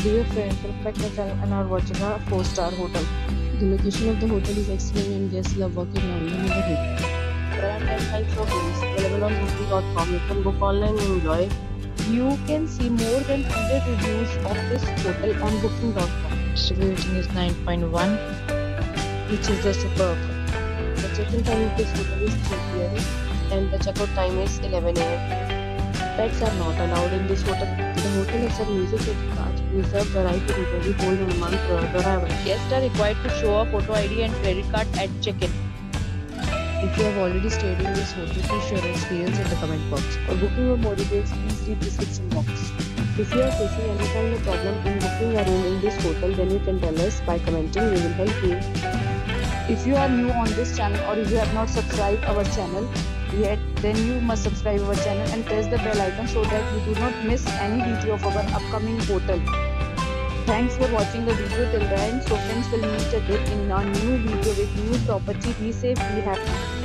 Dear friends, reflect yourself and are watching a 4-star hotel. The location of the hotel is excellent and guests love walking around the neighborhood. There are 10 types of rooms available on booking.com. You can book online and enjoy. You can see more than 100 reviews of this hotel on booking.com. Its review rating is 9.1, which is the superb. The check-in time of this hotel is 3 p.m. and the checkout time is 11 a.m. Pets are not allowed in this hotel. The hotel accepts major credit cards. Reserve the right to temporarily hold an amount prior to arrival. Guests are required to show a photo ID and credit card at check-in. If you have already stayed in this hotel, please share your experience in the comment box. For booking or more details, please read the description box. If you are facing any kind of problem in booking a room in this hotel, then you can tell us by commenting. We will help you. If you are new on this channel or if you have not subscribed our channel yet, then you must subscribe our channel and press the bell icon so that you do not miss any video of our upcoming hotel. Thanks for watching the video till the end. So friends, will meet again in a new video with new property. Be safe, be happy.